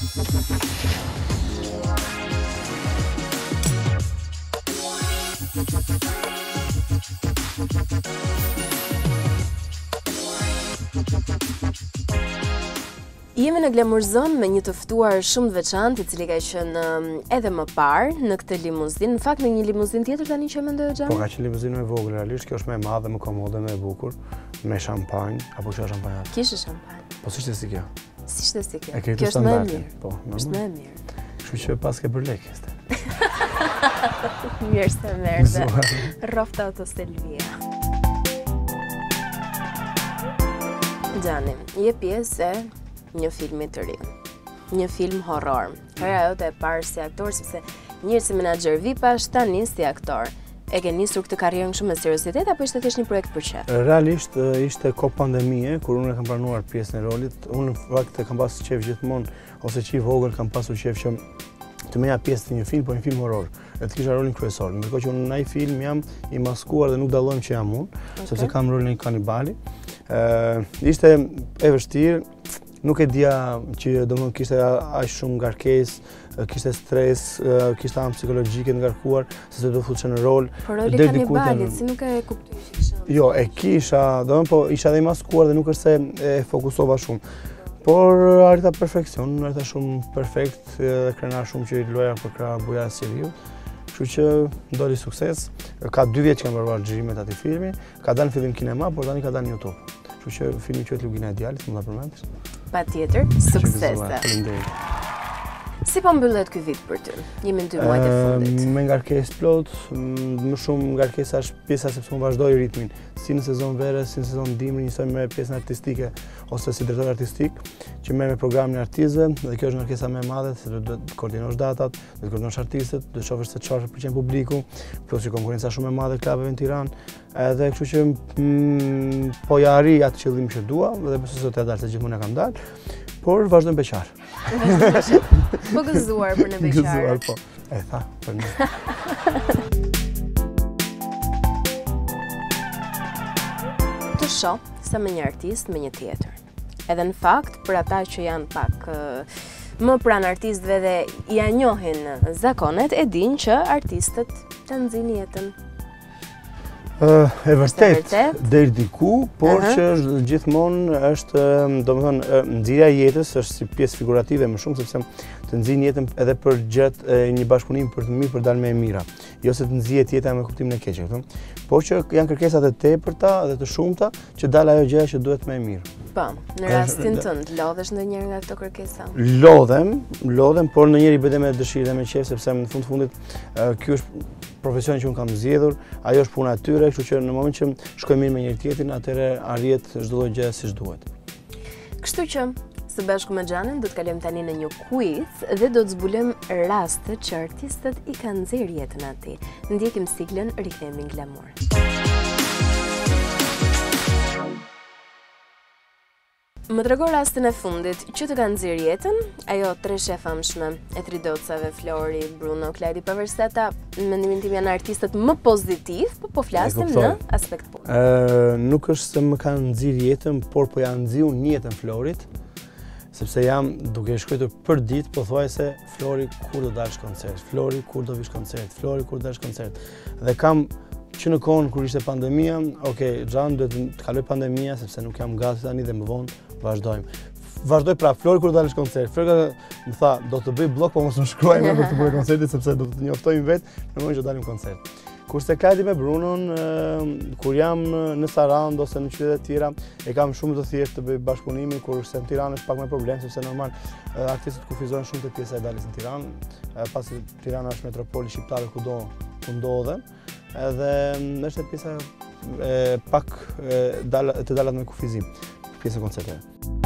Jemi në Glamurzon me një të ftuar shumë të veçantë, i cili ka qenë edhe më parë në këtë limuzinë. Në fakt në një limuzinë tjetër tani që mendoj Xhan. Po ka qenë limuzinë më vogël realisht, kjo është më e madhe, më komode, më e bukur, me shampanjë, apo çfarë shampanjë? Kishe shampanjë. Po s'ishte si kjo. S'ishte si kjo. Kjo është më e mirë. Po, është më e mirë. Kështu që pas ke për lekë este. Mirë se merrte. Rrofta autoselvia. Xhani, je pjesë e një filmi të ri, një film horror. Hera jote e parë si aktor, sepse njërë si menaxher VIP-ash, tani si aktor. E ke nisur këtë karrierën shumë me seriositet, apo ishte thjesht një projekt për qef? Realisht ishte kohë pandemie, kur unë e kam pranuar pjesën e rolit. Unë në fakt e kam pasur qef gjithmonë, ose që i vogël kam pasur qef që të meja pjesë të një film, po një film horror. E të kisha rolin kryesor. Ndërkohë që unë në ai film jam i maskuar dhe nuk dallojmë që jam unë, sepse kam rolin e kanibali. Ishte e vështirë. Nuk e dija që domethënë kishte aq shumë ngarkesë, kishte stres, kishte anë psikologjike të ngarkuar, se do futesha në rol. Por roli kanibalit, si nuk e kuptoj që kisha? Jo, e kisha, domethënë po isha dhe i maskuar dhe nuk është se e fokusova shumë. Por arrita perfekcion, arrita shumë perfekt, krenar shumë që i loja për krah buja Siriu. Kështu që doli sukses. Ka 2 vjet që kam bërë xhirimet atij filmi, ka dalë në fillim kinema, por tani ka dalë në YouTube. Kështu që filmi quhet Lugina e Djalit, mund ta përmendesh? Patjetër, suksese. Si po mbyllet ky vit për ty? Jemi në 2 muajt e fundit. Me ngarkesë plot, më shumë ngarkesa është pjesa sepse unë vazhdoj ritmin, si në sezon vere, si në sezon dimri, njësoj me pjesën artistike ose si drejtor artistik, që merr me programin e artistëve, dhe kjo është ngarkesa më e madhe, se do të koordinosh datat, do të koordinosh artistët, do të shohësh se çfarë pëlqen publiku, plus që konkurenca shumë e madhe klubeve në Tiranë, edhe kështu që po ja arri atë qëllim që dua, dhe besoj se do të dalë, se gjithmonë e kam dalë, por vazhdojmë beqar. Po gëzuar për në beqar. Gëzuar, po. E tha, për në. Të shoh sa me një artist me një tjetër. Edhe në fakt, për ata që janë pak më pranë artistëve dhe ja njohin zakonet, e din që artistët të nxjinin jetën. E vërtet, deri diku, por që gjithmonë është, domethënë, nxjerrja e jetës është si pjesë figurative më shumë, sepse të nxjin jetën edhe për gjatë një bashkëpunimi për të mirë, për dalë më e mira, jo se të nxjihet jeta me kuptimin e keq, kupton? Por që janë kërkesat e tepërta dhe të shumta që dalë ajo gjë që duhet më e mirë. Po, në rastin tënd, lodhesh ndonjëherë nga këto kërkesa? Lodhem, por ndonjëherë i bëj me dëshirë dhe me qejf, sepse në fundit ky është profesioni që unë kam zgjedhur, ajo është puna e tyre, kështu që në moment që shkojmë mirë me njëri tjetrin, atëherë arrihet çdo lloj gjë siç duhet. Kështu që së bashku me Xhanin do të kalojmë tani në një quiz dhe do të zbulojmë rastet që artistët i kanë nxjerrë jetën atij. Ndjekim siglën, rikthehemi në Glamour. Më trego rastin e fundit që të kanë nxjerrë jetën, ajo 3 shefamshme e 3 docave, Flori, Bruno, Klajdi, pavarësisht ata në mendimin tim janë artistët më pozitiv, po flasim në aspekt pozitiv. Nuk është se më kanë nxjerrë jetën, por po janë nxjerrur në jetën Florit, sepse jam duke shkruar për ditë, pothuajse Flori kur do dalësh koncert, Flori kur do vish koncert, Flori kur do dalësh koncert. Dhe kam që në kohën kur ishte pandemia, Xhan duhet të kaloj pandemia sepse nuk jam gati tani dhe më vonë vazhdojmë. Vazhdoj pra Flori kur dalësh koncert. Flori më tha, do të bëj blog, po mos më shkruaj më për të bërë koncertin sepse do të njoftojmë vetë në momentin që dalim koncert. Kurse Klajdi me Brunon, kur jam në Sarandë ose në qytetet e tjera, e kam shumë të thjeshtë të bëj bashkëpunime, kurse në Tiranë është pak më problem, sepse normal artistët kufizojnë shumë të pjesa e daljes në Tiranë, pasi Tirana është metropoli shqiptare kudo ku ndodhen, edhe është pjesa pak të dalat me kufizim, pjesa e koncerteve.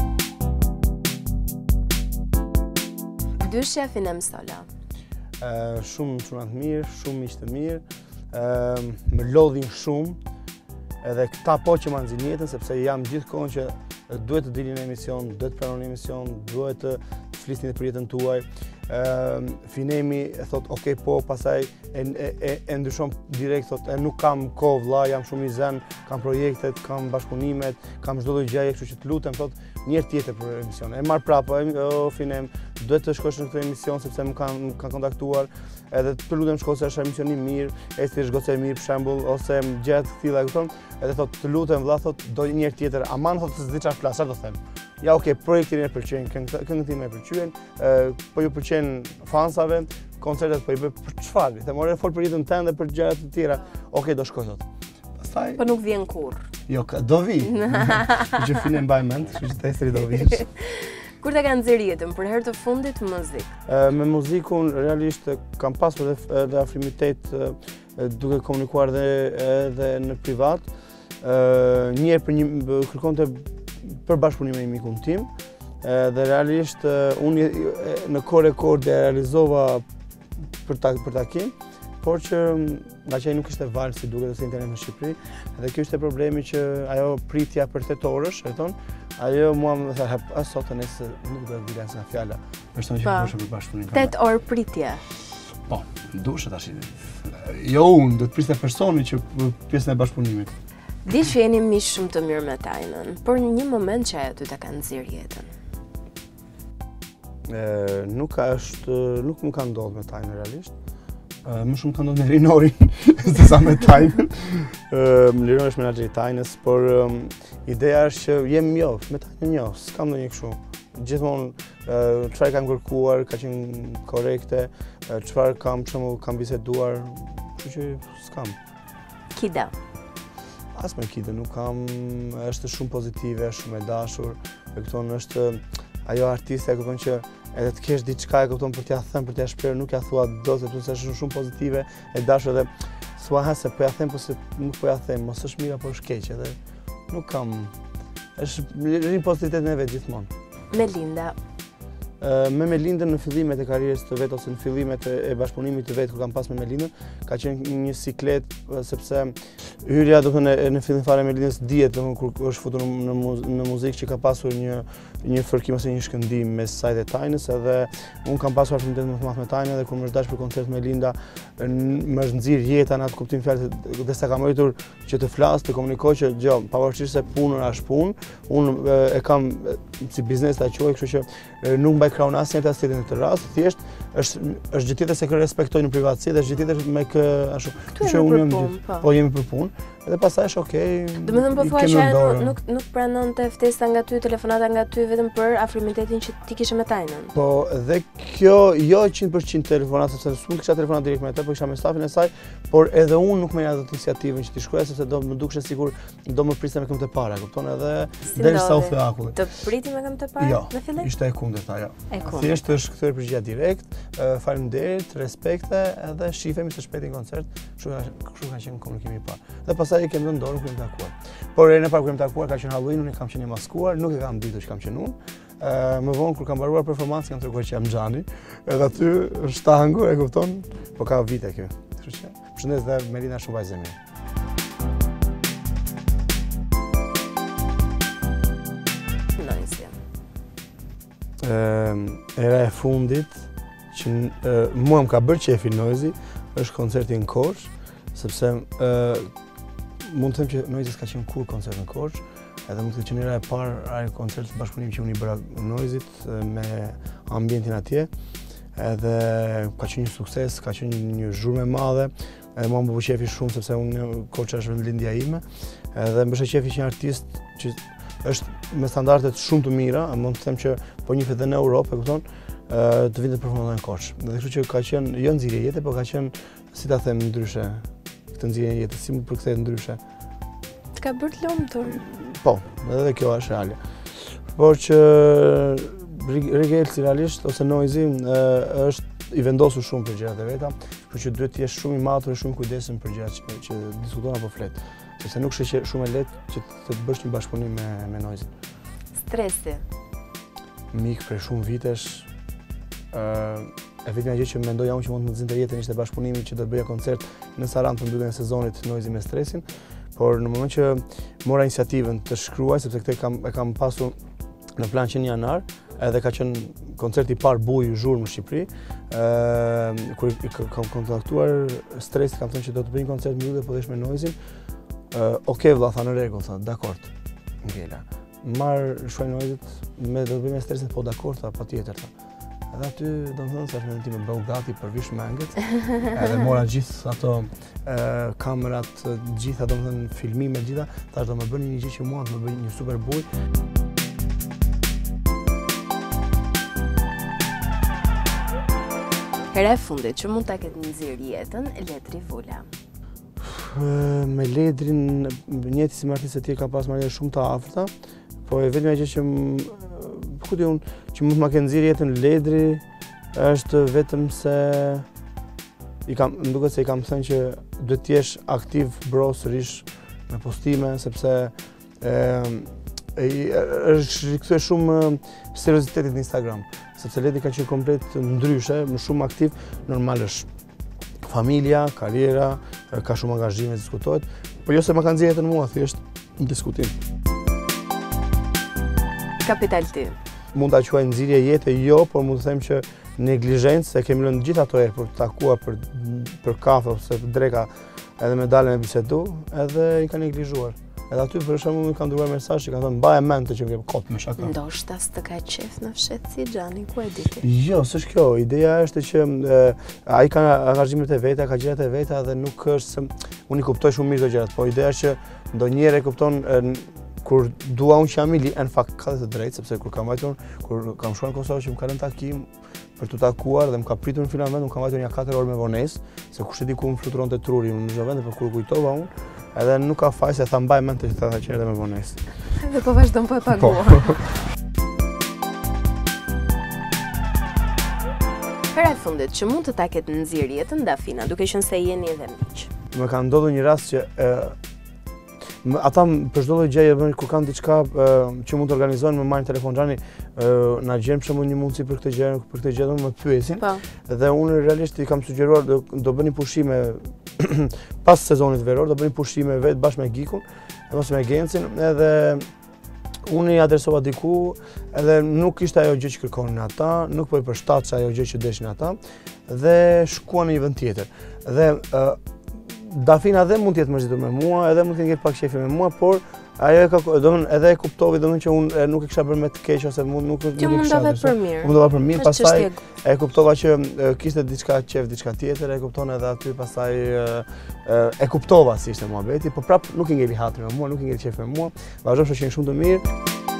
Dyshja Finem Sola. Shumë çuna të mirë, shumë miq të mirë, më lodhin shumë, edhe këta po që ma nxjerrin jetën, sepse jam gjithkohën që duhet të dilni në emision, duhet të pranoni emision, duhet të flisni për jetën tuaj. Finemi thot, ok, po, pasaj e ndryshon direkt, thot, nuk kam kohë vlla, jam shumë i zen, kam projektet, kam bashkëpunimet, kam çdo lloj gjëje, kështu që të lutem, thot, njerë tjetër për emision. E marr prapë, o Finem, duhet të shkosh në këtë emision sepse më kanë kontaktuar, edhe të lutem shko se është emisioni mirë, esti është goce mirë për shembull, ose gjëra të tilla, e kupton? Edhe thotë të lutem vëlla, thotë do njerë tjetër, aman thotë se s'di çfarë flas, çfarë do them. Ja, okay, projektin e pëlqen, këngët time e pëlqyen, po ju pëlqen fansave, koncertet po i bëj për çfarë? Të morë fol për jetën tënde, për gjëra të tjera. Okej, do shkoj thotë. Pastaj po nuk vjen kurr. Jo, do vi. Që Finem mbaj mend, kështu që testri do vish. Kur të kanë nxjerr jetën për herë të fundit muzikë? Me muzikun realisht kam pasur edhe afrimitet duke komunikuar edhe në privat. Njerë kërkonte për bashkëpunim me një mikun tim, dhe realisht unë në rekord e realizova për takim, por që nga që nuk ishte valë si duke ose internet në Shqipëri, edhe kjo ishte problemi që ajo pritja për 8 orësh, ajo mua më thë, sot e nesë nuk do të vila nga fjalla, përshëton që përshë për bashkëpunim. 8 orë pritje? Po, dushë tash. Jo unë, do të priste personi që pjesën e bashkëpunimit. Di që jeni miq shumë të mirë me Tajnën, por në një moment që ajo ty ta ka nxjerr jetën. Nuk më ka ndodhur me Tajnën realisht. Më shumë ka ndodhur me Rinorin, se sa me Tajnën. Rinori është menaxheri i Tajnës, por ideja është që jem njoh, me Tajnën njoh, s'kam ndonjë kështu. Gjithmonë çfarë kam kërkuar, ka qenë korrekte, çfarë kam biseduar, kështu që s'kam. Kida. As me kide nuk kam, është shumë pozitive, shumë e dashur, e kupton, është ajo artiste, e kupton që edhe të kesh diçka, e kupton, për t'ja thënë, për t'ja shprehur, nuk ja thua dot, sepse është shumë pozitive, e dashur, edhe thua se po ja them, po se nuk po ja them, mos është mirë apo është keq, edhe nuk kam, është rin pozitivitet në vetë gjithmonë. Melinda. Me Melindën në fillimet e karrierës të vet ose në fillimet e bashkëpunimit të vet kur kam pas me Melindën, ka qenë një siklet sepse hyrja në fillim fare Melindës dihet kur është futur në muzikë që ka pasur një fërkim ose një shkëndim mes saj dhe Tajnës, edhe unë kam pasur afinitet më të madh me Tajnën, dhe kur më është dashur për koncert me Melinda, më është nxirr jeta në atë kuptim fjalë, dhe sa kam arritur që të flas, të komunikoj që gjë, pavarësisht se puna është punë, unë e kam si biznes ta quaj, kështu që nuk mbaj krahun asnjë të asnjë në të rast, thjesht është gjë tjetër se kë respektoj në privatësi dhe është gjë tjetër me kë ashtu. Që unë po jemi për punë, edhe pastaj është okay. Domethënë po thua që nuk pranonte ftesa nga ty, telefonata nga ty vetëm për afrimitetin që ti kishe me Tajnën. Po, dhe kjo jo 100% telefonat, sepse s'mund kisha telefonat direkt me atë, po kisha me stafin e saj, por edhe unë nuk merrja atë iniciativën që ti shkruaja, sepse do më dukshte sikur do më priste me këmbë të para, kupton, edhe derisa u the akulli. Të priti me këmbë të para në fillim? Jo, ishte e kundërta, jo. Thjesht është kthyer përgjigja direkt, faleminderit, respekte, edhe shifemi së shpejti në koncert, kështu ka qenë komunikimi i parë. Dhe pastaj e kemi dhënë dorën kur jemi takuar. Por herën e parë kur jemi takuar ka qenë Halloween, unë kam qenë i maskuar, nuk e kam ditur që kam qenë unë. Më vonë kur kam mbaruar performancën kam treguar që jam Xhani, edhe aty është tango, e kupton, po ka vite kjo. Kështu që përshëndes dhe Melina shumë vajzë e mirë. Era e fundit që mua më ka bërë qefi Noizi është koncerti në Korçë, sepse mund të them që Noizi s'ka qenë kur koncert në Korçë, edhe mund të thënë që era e parë ai koncert bashkëpunimi që unë i bëra Noizit me ambientin atje, edhe ka qenë një sukses, ka qenë një zhurmë e madhe, edhe mua më bëu qefi shumë sepse unë Korça është vendlindja ime, edhe më bësh qefi që një artist që është me standardet shumë të mira, mund të them që po njihet edhe në Europë, e kupton, të vinte të performonte në Korçë. Dhe kështu që ka qenë jo nxirje jete, por ka qenë, si ta them, ndryshe. Këtë nxirje jete si më përkthehet ndryshe. Të ka bërë të lumtur. Po, edhe kjo është reale. Por që Rigelsi realisht ose Noizi është i vendosur shumë për gjërat e veta, kështu që duhet të jesh shumë i matur dhe shumë kujdesshëm për gjërat që diskuton apo flet. Sepse nuk është shumë e lehtë që të bësh një bashkëpunim me Noizin. Stresi. Mik për shumë vitesh, e vetmja gjë që mendoja unë që mund të më nxinte jetën ishte bashkëpunimi që do të bëja koncert në Sarandë për mbylljen e sezonit Noizi me Stresin, por në moment që mora iniciativën të shkruaj, sepse këtë e kam pasur në plan që në janar, edhe ka qenë koncerti i parë buj zhurmë në Shqipëri, kur kam kontaktuar Stresi, kam thënë që do të bëj një koncert mbyllje po desh me Noizin. Okej vëlla, tha në rregull, tha, dakord, ngela. marr shojnojit me do të bëjmë stresin po dakord pa tjetër tha. Edhe aty domethënë sa më ti më bëu gati për vish mangët. Edhe mora gjithë ato kamerat, gjitha domethënë filmime gjitha, tash do më bëni një gjë që mua të më bëj një super buj. Hera e fundit që mund ta ketë nxjerr jetën Ledri Vula. Me Ledrin, njëti si artistë e tjerë ka pas marrë shumë të afërta, po e vetmja gjë që që mund ma kenë nxjerr jetën Ledri është vetëm se më duket se i kam thënë që duhet të jesh aktiv sërish me postime, sepse është rikthyer shumë seriozitetit në Instagram, sepse Ledri ka qenë komplet ndryshe, më shumë aktiv, normal është familja, karriera, ka shumë angazhime, diskutohet, por jo se më kanë nxjerrë jetën mua, thjesht në diskutim. Kapital ty. Mund ta quaj nxjerrje jete, jo, por mund të them që neglizhencë, se kemi lënë gjithë ato herë për të takuar për kafe ose për dreka, edhe me dalë me bisedu, edhe i ka neglizhuar. Edhe aty për shembull më kanë dërguar mesazh që kanë thënë mbaje mend të që vjen kot me shaka. Ndoshta s'të ka qef në fshet si Xhani, ku e di ti? Jo, s'është kjo. Ideja është që ai ka angazhimet e veta, ka gjërat e veta dhe nuk është se unë i kuptoj shumë mirë këto gjërat, po ideja është që ndonjëherë kupton kur dua unë që jam i në fakt ka të drejtë, sepse kur kam shkuar në Kosovë që më ka lënë takim për të takuar dhe më ka pritur në finalment, më kam vajtur një 4 orë me vonesë, se kush e di ku më fluturonte truri në çdo vend, por kur kujtova unë, edhe nuk ka faj se tha mbaj mend të tha që edhe me vonesë. Edhe po vazhdon po e paguar. Hera e fundit që mund të ta ketë nxjerr jetën Dafina, duke qenë se jeni edhe miq. Më ka ndodhur një rast që ata për çdo lloj gjëje kur kanë diçka që mund të organizojnë, më marrin telefon Xhani, na gjen për shembull një mundësi për këtë gjë, më pyesin. Dhe unë realisht i kam sugjeruar do bëni pushime pas sezonit veror, do bëni pushime vetë bashkë me Gikun, ose me Gencin, edhe unë i adresova diku, edhe nuk ishte ajo gjë që kërkonin ata, nuk po i përshtatshë ajo gjë që deshin ata, dhe shkuan në një vend tjetër. Dhe Dafina edhe mund të jetë mërzitur me mua, edhe mund të ketë pak qefi me mua, por ajo edhe e kuptovi që unë nuk e kisha bërë me të keq ose nuk e kisha. Mundove për mirë. Mundova për mirë, pastaj e kuptova që kishte diçka qef, diçka tjetër, e kupton edhe aty pastaj e kuptova si ishte muhabeti, por prap nuk i ngeli hatrin me mua, nuk i ngeli qef me mua, vazhdon shoqërinë shumë të mirë.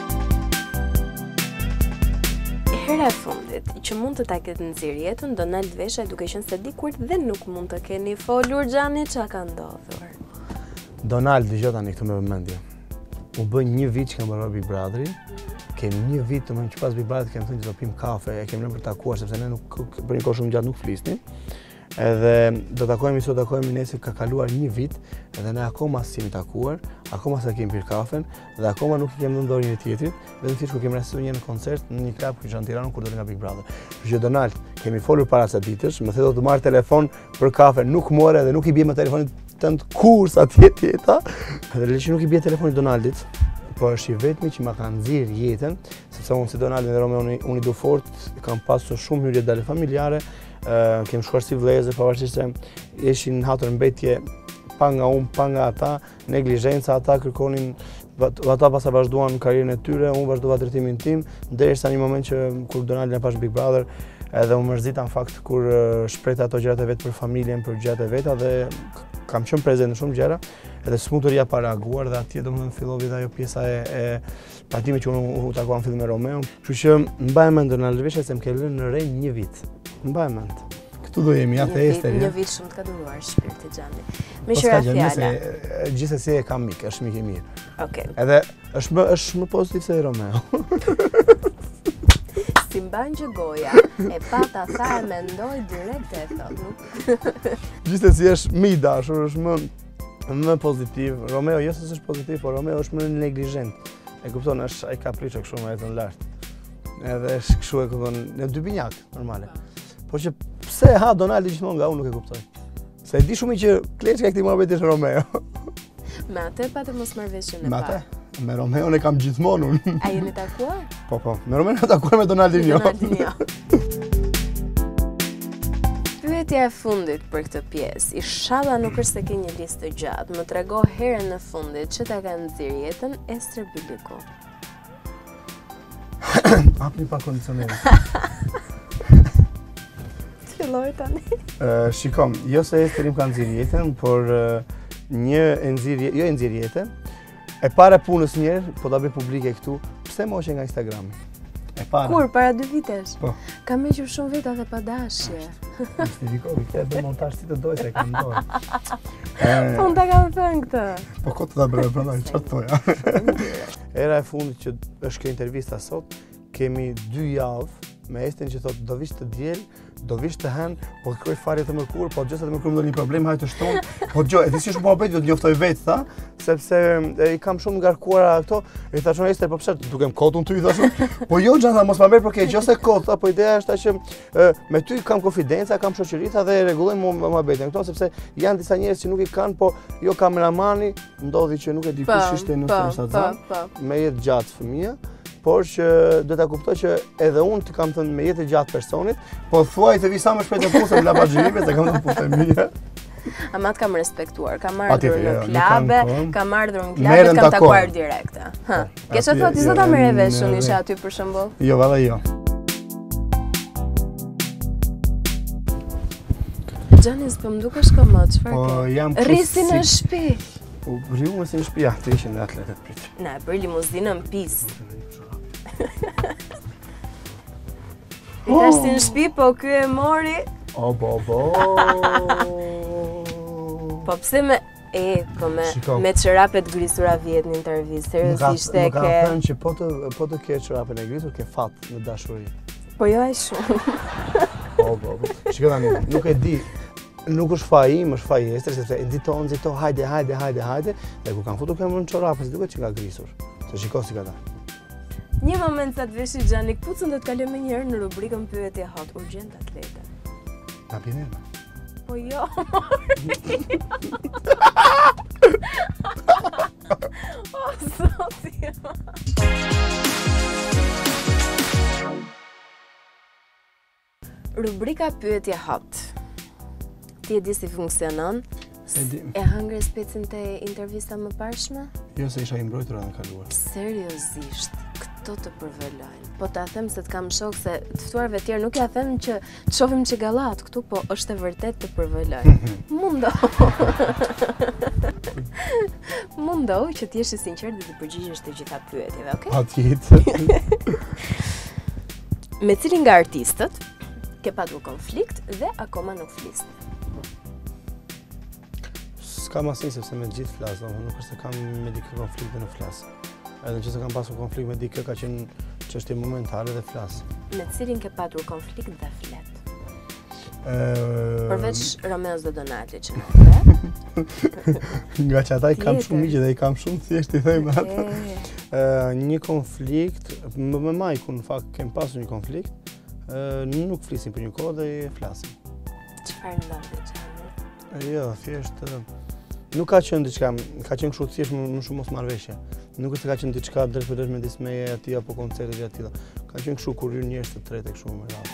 Hera e fundit që mund të ta ketë nxjerr jetën Donald Vesha, duke qenë se dikur dhe nuk mund të keni folur Xhani çka ka ndodhur. Donald, dëgjoj tani këtë me vëmendje. U bë një vit që kam bërë Big Brotherin. Kemi një vit domethënë që pas Big Brotherit kemi thënë që do pim kafe, e kemi lënë për të takuar sepse ne nuk për një kohë shumë gjatë nuk flisnim. Edhe do takohemi sot, takohemi nesër, ka kaluar një vit, edhe ne akoma s'jemi takuar, akoma s'e kemi pirë kafen, dhe akoma nuk i kemi dhënë dorë njëri tjetrit, vetëm thjesht kur kemi rastisur një në koncert në një klub që është në Tiranë kur dolëm nga Big Brother. Kështu që Donald, kemi folur para asaj ditësh, më the do të marr telefon për kafe, nuk more dhe nuk i bie me telefonit tënd kur sa tjeta. Edhe që nuk i bie telefoni Donaldit, po është i vetmi që ma ka nxjerr jetën, sepse unë si Donaldin dhe Romeo unë i du fort, kam pasur shumë hyrje dalë familjare. Kem shkuar si vëllezër, pavarësisht se ishin hatur mbetje pa nga unë, pa nga ata, neglizhenca, ata kërkonin, ata pasa vazhduan karrierën e tyre, unë vazhdova drejtimin tim, derisa një moment që kur Donaldin e pash Big Brother, edhe u mërzita në fakt kur shprehte ato gjërat e vet për familjen, për gjërat e veta dhe kam qenë prezent në shumë gjëra, edhe smutëria pa reaguar dhe atje domethënë filloi dhe ajo pjesa e patime që unë u takuam fillim me Romeo. Kështu që mbaj mend Donald Vesha se më ke lënë në re një vit. Mbaj mend. Këtu do jemi, atë esteri. Një vit shumë të ka duruar shpirti Xhani. Me qira fjala. Gjithsesi e kam mik, është mik i mirë. Okej. Edhe është më pozitiv se Romeo. Si mban që goja, e pata tha e mendoj direkt e thot. Gjithsesi është më i dashur, është më pozitiv. Romeo jo se është pozitiv, por Romeo është më neglizhent. E kupton, është ai kapriço kështu më të lart. Edhe është kështu e kupton, në dy binjak normale. Po që pse ha Donaldi gjithmonë nga unë nuk e kuptoj. Se e di shumë që kleçka e këtij muhabeti është Romeo. Me atë patë mos marr veshjen e parë. Me Romeo ne kam gjithmonë unë. A jeni takuar? Po, me Romeo ne takuar me Donaldin jo. Pyetja e fundit për këtë pjesë, inshallah nuk është se ke një listë të gjatë, më trego herën e fundit që ta ka nxjerr jetën Ester Biliku. Hapni pa kondicionerin. Filloj tani. Shikom, jo se Esterim ka nxirr jetën, por jo e nxirr jetën. E para punës njerë, po ta bëj publike këtu, pse moshe nga Instagrami? E para. Kur, para 2 vitesh? Po. Kam hequr shumë veta dhe pa dashje. Mistifikovi, këtë e bë montash si të doj se e kam dorë. Unë ta kam thënë këtë. Po këtë ta bërë prandaj, çfarë thoja? Era e fundit që është kjo intervista sot, kemi 2 javë me Estin që thotë do vish të diel, do vish të hen, po kërkoj fare të mërkur, po gjësa të mërkur më do një problem, hajtë të shtonë, po gjë, e ti si shumë muhabet, do të njoftoj vetë, tha, sepse i kam shumë ngarkuara këto, i thashon Ester, po pse dukem kotun ty, i thashon, po jo gjësa, mos ma merr për ke gjëse kot, po ideja është që me ty kam konfidenca, kam shoqëritha dhe rregullojmë muhabetin këto, sepse janë disa njerëz që nuk i kanë, po jo kameramani, ndodhi që nuk e di kush ishte në Shazam, me jetë gjatë fëmia. Por që do ta kuptoj që edhe unë të kam thënë me jetë gjatë personit, po thuaj të vi sa më shpejt në punë se la bazhirive se kam në punë mia. Ama të kam respektuar, kam ardhur në klabe, kam takuar direkte. Ke që thotë zota merre vesh unë isha aty për shembull? Jo, valla jo. Xhanis, po më dukesh komod, çfarë ke? Po jam rrisi në shtëpi. Po rriu si në shtëpi, ja, të ishin në atletet prit. Na, për limuzinën pis. I tash si në shtëpi, po ky e mori. O, bo. Po pse me çorapet grisura vjet në intervistë, seriozisht e ke. Nuk ka thënë që po të ke çorapën e grisur, ke fat në dashuri. Po jo aq shumë. Po. Shikoj tani, nuk e di. Nuk është faji im, është faji Ester, sepse nxito, hajde, dhe ku kanë futur këmbën në çorapë, si duket që nga grisur. Se shiko si ka ta. Një moment sa të veshi Xhanik, pucën do të kalojmë një herë në rubrikën pyetje hot, urgjent atlete. Na pinema. Po jo. O, zoti. Rubrika pyetje hot. Ti e di si funksionon? E hëngre specin të intervista më parshme? Jo, se isha i mbrojtur edhe kaluar. Seriozisht, këto të përvelojnë. Po ta them se të kam shok se të ftuarve tjerë nuk ja them që të shohim që gallat këtu, po është e vërtet të përvelojnë. Mundohu që t'jesh i sinqert dhe të përgjigjesh të gjitha pyetjeve, okay? Patjetër. Me cilin nga artistët ke patur konflikt dhe akoma nuk flisni? S'kam asnjë sepse me gjithë flas, domethënë nuk është se kam me dikë konflikt dhe nuk flas. Edhe nëse kam pasur konflikt me dikë ka qenë çështje momentale dhe flas. Me cilin ke patur konflikt dhe flet? Përveç Romeos dhe Donati që nuk flet. Nga që ata i kam shumë miqë dhe i kam shumë thjesht i them ata. Një konflikt, me Majkun në fakt kem pasur një konflikt, nuk flisim për një kohë dhe flasim. Çfarë ndodhi Xhani? Jo, thjesht nuk ka qenë diçka, ka qenë kështu thjesht më shumë mosmarrveshje. Nuk është se ka qenë diçka drejt për drejt me dismeje aty apo koncerte e aty. Ka qenë kështu kur hyn njerëz të tretë kështu më radhë.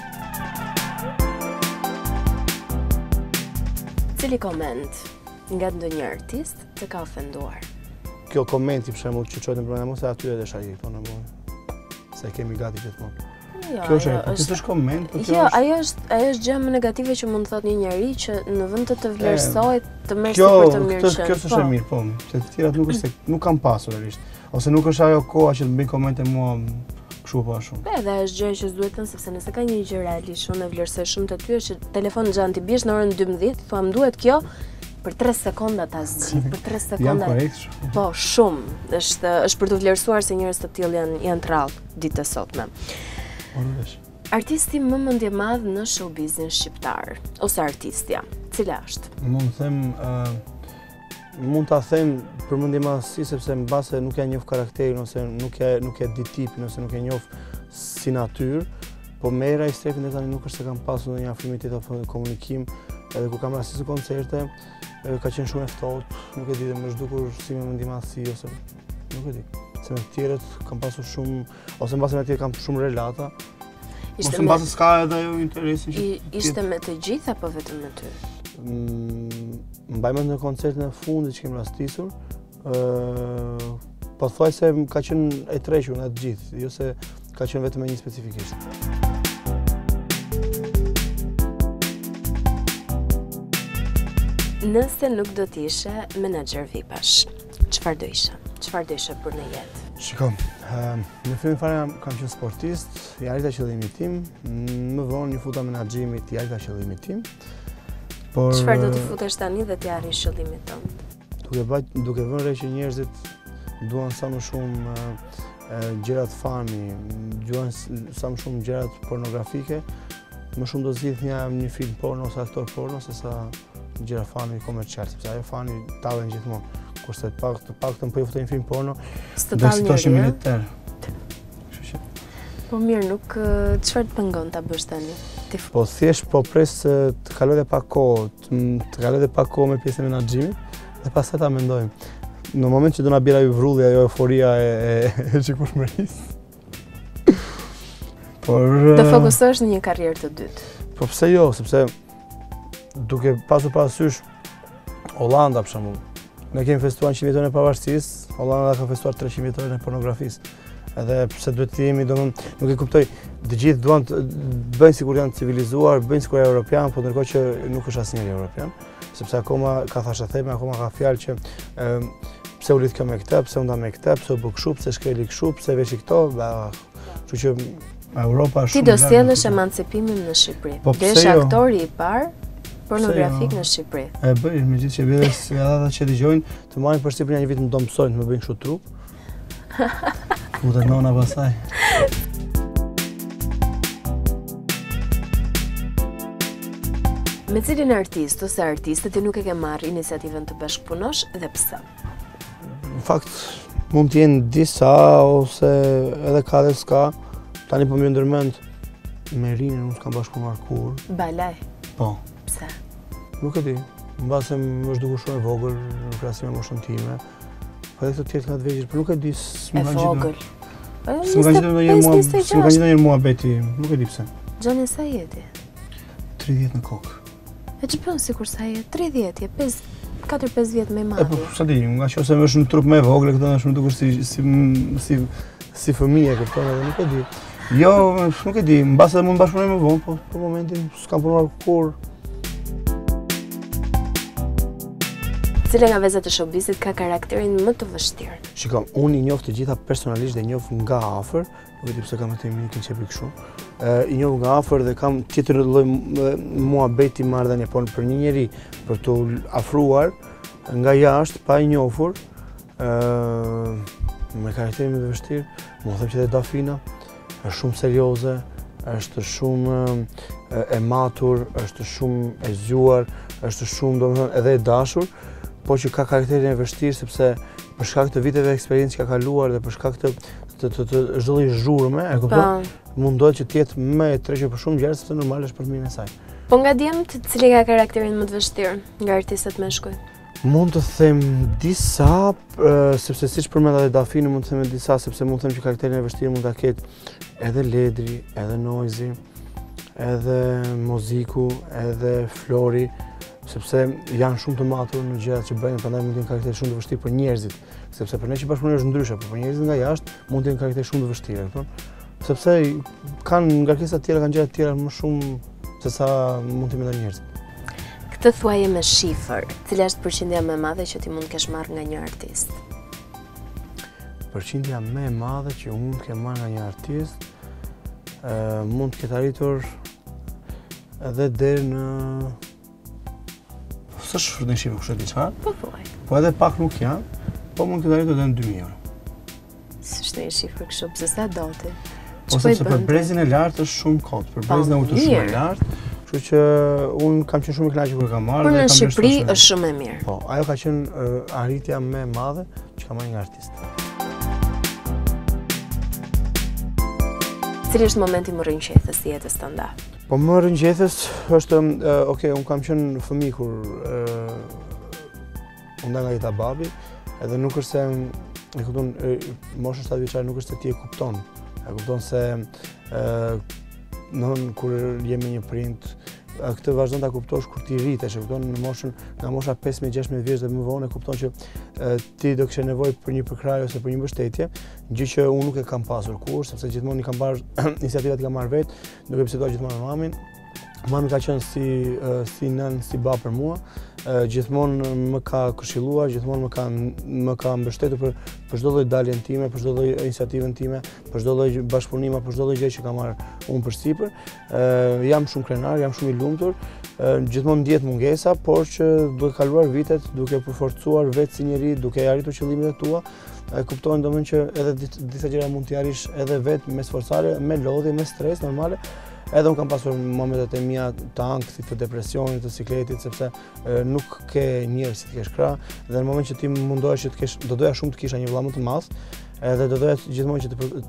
Cili koment nga ndonjë artist të ka ofenduar? Kjo komenti për shembull që çohet në program ose aty edhe shajë tonë më. Se kemi gati gjithmonë. Kjo është koment, po kjo është... ajo është gjë më negative që mund të thotë një njeri që në vend të vlerësoj të merr për të mirë që. Kjo është e mirë, po. Se të tjerat nuk është se nuk kam pasur realisht, ose nuk është ajo koha që të bëj komente mua kështu po ashtu. Po edhe është gjë që s'duhet thënë sepse nëse ka një gjë realisht unë e vlerësoj shumë të ty është që telefon Xhan ti biesh në orën 12, thua më duhet kjo për 3 sekonda ta zgjidh, për 3 sekonda. Jam korrekt shumë. Po, shumë. Është për të vlerësuar se njerëz të tillë janë të rrallë ditë të sotme. Artisti më mendje madh në showbizin shqiptar ose artistja, cila është? Mund ta them për mendje madhësi sepse mbase nuk ja njoh karakterin ose nuk e di tipin ose nuk e njoh si natyrë, po Mera i Strefin tani nuk është se kam pasur ndonjë afërmitet apo komunikim, edhe kur kam rastisur koncerte, ka qenë shumë e ftohtë, nuk e di dhe më zhdukur si me mendje madhësi ose nuk e di. Se me të tjerët kam pasur shumë, ose mbase me të tjerët kam shumë relata. Ose mbase s'ka edhe interesin që... Ishte me të gjithë apo vetëm me ty? Mbaj mend në koncertin e fundit që kem rastisur, po thuaj se ka qenë e trequr nga të gjithë, jo se ka qenë vetëm e një specifikisht. Nëse nuk do t'ishe menaxher VIP-ash, çfarë do ishe? Çfarë do ishe për në jetë? Shiko, në fillim fare kam qenë sportist, i arrita qëllimit tim, më vonë një futa menaxhimit, i arrita qëllimit tim. Çfarë do të futesh tani dhe t'i arrish qëllimit tënd? Duke vënë re që njerëzit duan sa më shumë gjërat fani, duan sa më shumë gjërat pornografike, më shumë do zgjidh një film porno ose aktor porno se sa gjëra fani komercial, sepse ajo fani tallen gjithmonë. Kurse të paktën po i futej një film porno, do si tosh militer. Po mirë, nuk çfarë të pengon ta bësh tani? Po thjesht po pres të kaloj dhe pak kohë me pjesën e menaxhimit dhe pastaj ta mendojmë. Në moment që do na bjera ju vrulli ajo euforia e çikushmërisë. Të fokusohesh në një karrierë të dytë. Po pse jo, sepse duke pasur parasysh Hollanda për shembull. Ne kemi festuar 100 vjetën e pavarësisë, Hollanda ka festuar 300 vjetën e pornografisë. Edhe pse duhet të jemi, nuk e kuptoj, të gjithë duan të bëjnë sikur janë civilizuar, bëjnë sikur janë europian, po ndërkohë që nuk është asnjëri europian, sepse akoma ka thashë theme, akoma ka fjalë që pse u lidh kjo me këtë, pse u nda me këtë, pse u bë kështu, pse shkeli kështu, pse veshi këto, kështu që Europa është shumë. Ti do sjellësh emancipimin në Shqipëri. Desh aktori i parë pornografik në Shqipëri. E bëj, megjithëse që vetë ata që dëgjojnë të marrin për Shqipërinë një vit më do mësojnë të më bëjnë kështu trup. Futet nona pasaj. Me cilin artist ose artiste ti nuk e ke marrë iniciativën të bashkëpunosh dhe pse? Në fakt, mund të jenë disa ose edhe ka dhe s'ka. Tani po më ndërmend me Rinën nuk s'kam bashkëpunuar kur. Balaj? Po. Pse? Nuk e di. Mbase më është dukur shumë e vogël në krahasim me moshën time. Po edhe të tjerë nga të vegjël, por nuk e di s'më kanë vogël. S'më kanë gjithë muhabeti, nuk e di pse. Gjoni sa jeti? 30 në kokë. E që bënë sikur sa jetë? 30, je 4-5 vjetë me madhë. Po, sa di, nga që ose më është në trup me vogël, këto është më dukur si fëmije, këto edhe nuk e di. Jo, nuk e di, mbase mund bashkëpunoj më vonë, po për momentin s'kam punuar kur. Cile nga vezat e showbizit ka karakterin më të vështirë? Shiko, unë i njoh të gjitha personalisht dhe i njoh nga afër, nuk e di pse kam atë mirë që qepi kështu. I njoh nga afër dhe kam tjetër lloj muhabeti marrëdhënie, por për një njerëz për të afruar nga jashtë pa i njohur, me karakterin më të vështirë, më them që dhe Dafina është shumë serioze, është shumë e matur, është shumë e zgjuar, është shumë domethënë edhe e dashur, po që ka karakterin e vështirë sepse për shkak të viteve eksperiencë që ka kaluar dhe për shkak të çdo lloj zhurme, e kupton? Mundohet që të jetë më e trequr për shumë gjëra sepse normal është për mirën e saj. Po nga djemt, cili ka karakterin më të vështirë nga artistët meshkuj? Mund të them disa, sepse siç përmenda edhe Dafini, mund të them disa sepse mund të them që karakterin e vështirë mund ta ketë edhe Ledri, edhe Noizi, edhe Moziku, edhe Flori, sepse janë shumë të matur në gjërat që bëjnë, prandaj mund të jenë karaktere shumë të vështirë për njerëzit, sepse për ne që bashkëpunojmë është ndryshe, por për njerëzit nga jashtë mund të jenë karaktere shumë të vështirë, kupton? Sepse kanë ngarkesa të tjera, kanë gjëra të tjera më shumë se sa mund të mendojnë njerëzit. Këtë thuaje me shifër, cila është përqindja më e madhe që ti mund të kesh marrë nga një artist? Përqindja më e madhe që unë mund të kem marrë nga një artist, mund të ketë arritur edhe deri në s'është shfrytën shifër kështë e di çfarë? Po thuaj. Po edhe pak nuk janë, po mund të ketë arritur edhe në 2000 euro. S'është një shifër kështu, pse sa do ti? Po sepse për brezin e lartë është shumë kot, për brezin e urtë shumë e lartë, kështu që unë kam qenë shumë i kënaqur kur kam marrë. Por në Shqipëri është shumë e mirë. Po, ajo ka qenë arritja më e madhe që kam marrë nga artist. Cili është momenti më rrënqethës i jetës tënde? Po më rrënqethës është, unë kam qenë fëmijë kur unë nga jeta babi, edhe nuk është se, e kupton, moshën 7 vjeçare nuk është se ti e kupton. E kupton se kur jemi një prind, këtë vazhdon ta kuptosh kur ti rritesh, e kupton nga mosha 15-16 vjeç dhe më vonë e kupton që ti do kishe nevojë për një përkrahje ose për një mbështetje, gjë që unë nuk e kam pasur kurrë, sepse gjithmonë i kam parë iniciativat i kam marrë vetë, duke biseduar gjithmonë me mamin. Mami ka qenë si nën, si babë për mua, gjithmonë më ka këshilluar, gjithmonë më ka mbështetur për çdo lloj daljen time, për çdo lloj iniciativën time, për çdo lloj bashkëpunimi, për çdo lloj gjë që kam marrë unë përsipër. Jam shumë krenar, jam shumë i lumtur, gjithmonë ndjet mungesa, por që duke kaluar vitet, duke përforcuar vetë si njeri, duke arritur qëllimet e tua, kuptohen domethënë që edhe disa gjëra mund t'i arrish edhe vetë me sforcare, me lodhje, me stres normale. Edhe unë kam pasur momentet e mia të ankthit, të depresionit, të sikletit, sepse nuk ke njerëz si të kesh krah, dhe në moment që ti mundohesh që të kesh, do doja shumë të kisha një vëlla më të madh, edhe do doja gjithmonë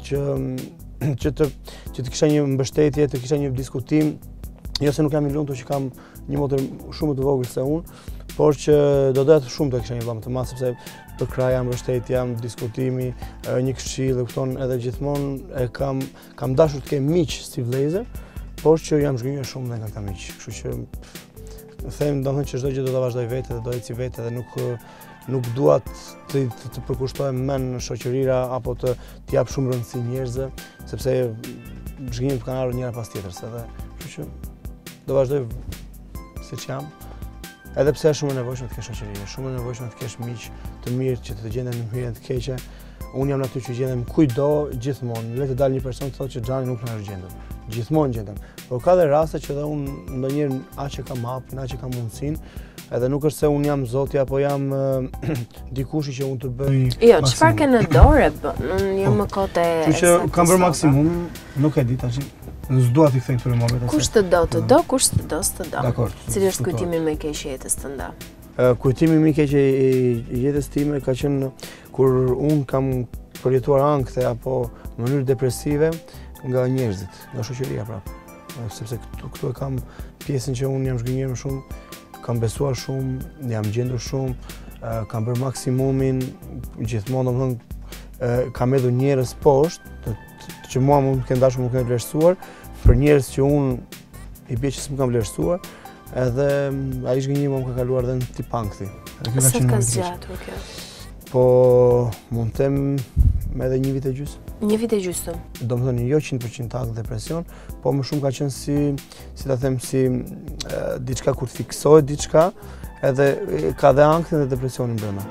që të kisha një mbështetje, të kisha një diskutim, jo se nuk jam i lumtur që kam një motër shumë të vogël se unë, por që do doja shumë të kisha një vëlla më të madh, sepse përkraja, mbështetja, diskutimi, një këshill, e kupton, edhe gjithmonë kam dashur të kem miq si vëllezër, por që jam zhgënjur shumë dhe nga këta miq. Kështu që them domethënë që çdo gjë do ta vazhdoj vetë dhe do eci vetë dhe nuk dua të përkushtohem më në shoqërira apo të jap shumë rëndësi njerëzve, sepse zhgënjim kanë ardhur njëra pas tjetrës, edhe kështu që do vazhdoj siç jam. Edhe pse është shumë e nevojshme të kesh shoqëri, shumë e nevojshme të kesh miq të mirë që të gjenden në hyrjen të keqe. Unë jam aty që gjendem kujdo, gjithmonë. Le të dalë një person të thotë që Xhani nuk na është gjendur. Gjithmonë gjendem. Por ka dhe raste që edhe unë ndonjëherë aq e kam hapur, aq e kam mundësinë, edhe nuk është se unë jam zoti apo jam dikush që unë të bëj. Jo, çfarë ke në dorë bën? Unë jam më kote. Kështu që kam bërë maksimum, nuk e di tash. S'dua t'i kthej këtyre momente. Kush të do, kush të do, s'të do. Dakor. Cili është kujtimi më i keq i jetës tënde? Kujtimi më i keq i jetës time ka qenë kur unë kam përjetuar ankthe apo në mënyrë depresive nga njerëzit, nga shoqëria prapë. Sepse këtu e kam pjesën që unë jam zhgënjur më shumë, kam besuar shumë, jam gjendur shumë, kam bërë maksimumin, gjithmonë domethënë kam hedhur njerëz poshtë, që mua më kanë dashur, më kanë vlerësuar, për njerëz që unë i bie që s'm kam vlerësuar, edhe ai zhgënjimi më ka kaluar edhe në tip ankthi. Sa ka zgjatur kjo? Po mund të them edhe 1 vit e gjysmë. 1 vit e gjysmë. Domethënë jo 100% ankth depresion, po më shumë ka qenë si ta them si diçka kur fiksohet diçka, edhe ka dhe ankthin dhe depresionin brenda.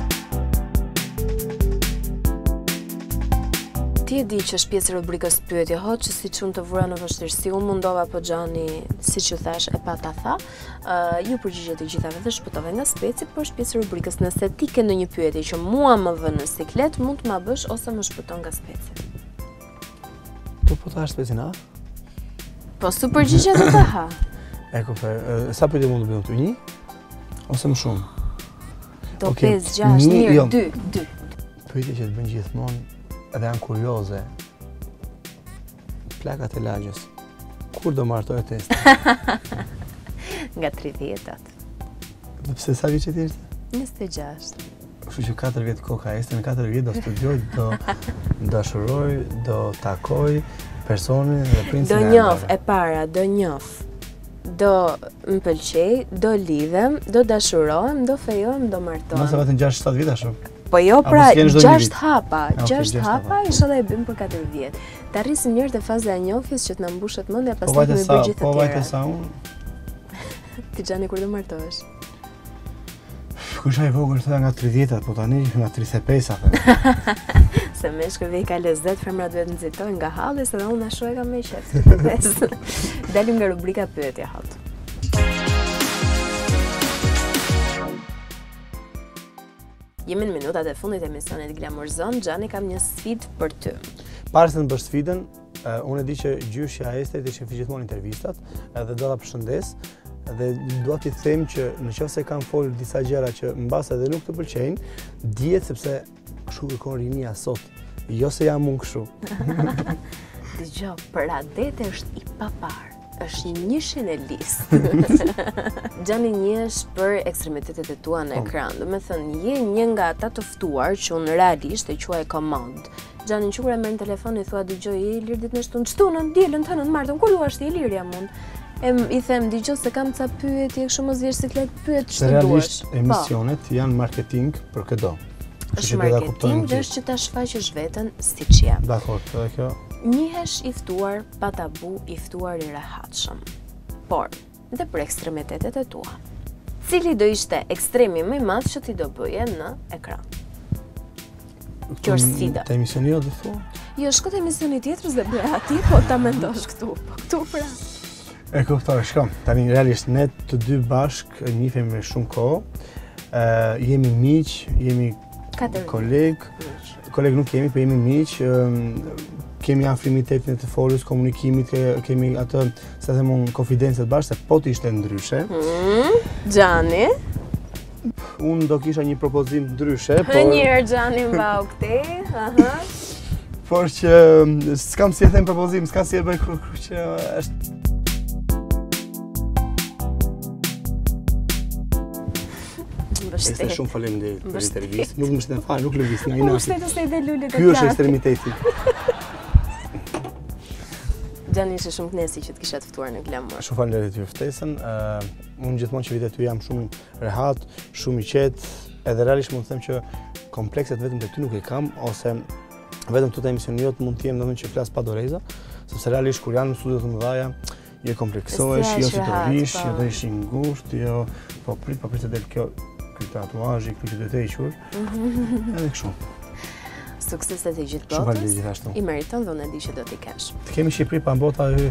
Ti e di që është pjesë e rubrikës Pyetje Hot, që siç unë të vura në vështirësi, unë mundova, po Xhani, siç ju thash, e pa ta tha, ju përgjigjet të gjithave dhe shpëtove nga speci, por është pjesë e rubrikës. Nëse ti ke ndonjë pyetje që mua më vën në siklet, mund të ma bësh ose më shpëton nga speci. Po thash specin a? Po su përgjigje do ta ha. E kuptoj. Sa pyetje mund të bëjmë ty? 1 ose më shumë? Do 5, 6, mirë, 2. Pyetje që të bën gjithmonë edhe janë kurioze. Plakat e lagjës. Kur do martohet testi? Nga 30-at. Dhe pse sa vjeç je? 26. Kështu që 4 vjet koka este, në 4 vjet do studioj, do dashuroj, do takoj personin dhe princin. Do njoh e para, do njoh. Do më pëlqej, do lidhem, do dashurohem, do fejohem, do martohem. Mos e vetëm 6-7 vjet ashtu. Po jo, pra 6 hapa, 6 hapa, inshallah e bëm për 4 vjet. Të arrisim njërë të faza e njohjes që të na mbushet mendja, pastaj të më bëj gjithë të tjera. Po vajte sa unë. Ti Xhani kur do martohesh? Kur isha i vogël thoya nga 30-at, po tani nga 35-at. Se meshkujve i ka lezet, femrat duhet nxitojnë nga halli, se dhe unë ashtu e kam me qef. 35. Dalim nga rubrika Pyetje Hot. Jemi në minutat e fundit e emisionit Glamorzon. Xhani, kam një sfidë për ty. Para se të bësh sfidën, unë e di që gjyshja e Estrit i shefi gjithmonë intervistat, edhe do ta përshëndes, dhe dua t'i them që nëse kam folur disa gjëra që mbas edhe nuk të pëlqejnë, dihet sepse kështu kërkon rinia sot, jo se jam unë kështu. Dgjoj, për Adete është i papar. Është një shenelist. Xhani njehesh për ekstremitetet e tua në ekran. Do me thënë, je një nga ata të ftuar që unë realisht e quaj komand. Xhani kur e merr në telefon i thua dëgjoj, je i lirë ditë në shtunë, shtunën, dielën, hënën, martën, kur duash ti, lirja mund. I them, digjo se kam ca pyetje, kështu mos vjesh siklet, pyet Se ç'të duash. realisht emisionet janë marketing për këto. Është marketing dhe është që ta shfaqësh veten siç je. Dakor, edhe kjo. Njihesh i ftuar pa tabu, i ftuar i rehatshëm. Por, dhe për ekstremitetet e tua. Cili do ishte ekstremi më i madh që ti do bëje në ekran? Kjo është sfida. Te emisioni jo dhe thua? Jo, shko te emisioni tjetër dhe bëj aty, po ta mendosh këtu. Po këtu pra. E kuptoj, shko. Tani realisht ne të dy bashk njihemi me shumë kohë. Jemi miq, jemi koleg nuk jemi, po jemi miq, kemi afrimitetin e të folës, komunikimit, kemi atë, se them unë, konfidencet bashkë, se po të ishte ndryshe. Gjani? Unë do kisha një propozim ndryshe, por... Njërë Gjani mbau këti, por që s'kam si e them propozim, s'kam si e bëj që është... Ishte shumë faleminderit për intervistë. Nuk më shten fal, nuk lëviz nga inati. Ushtej dhe lulet e Ky është ekstremiteti. Gjani ishe shumë knesi që të kisha të ftuar në Glamour. Shumë faleminderit ju ftesën. Unë gjithmonë që vitet ty jam shumë rehat, shumë i qetë, edhe realisht mund të them që komplekset vetëm te ty nuk i kam, ose vetëm këto emisione jot mund të jem domethënë që flas pa doreza, sepse realisht kur janë në studio të mëdha je kompleksohesh, jo si të vish, jo të ish i ngushtë, jo po prit të del kjo tatuazhi, kjo që do të hequr. Edhe kështu. Sukseset e gjithë Shumë botës. faleminderit gjithashtu. I meriton dhe unë e di që do t'i kesh. Të kemi Shqipëri pa bota hy.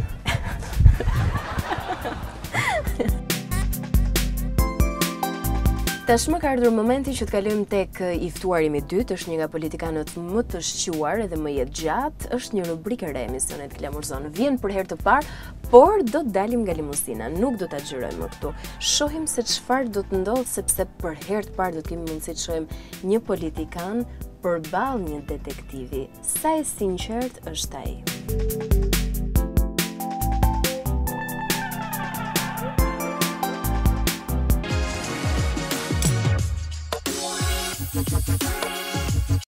Tashmë ka ardhur momenti që të kalojmë tek i ftuari i dytë, është një nga politikanët më të shquar dhe më jetë gjatë, është një rubrikë re emisionet Glamour Zone. Vjen për herë të parë, por do të dalim nga limuzina, nuk do ta xhirojmë më këtu. Shohim se çfarë do të ndodhë, sepse për herë të parë do të kemi mundësi të shohim një politikan përballë një detektivi. Sa e sinqert është ai.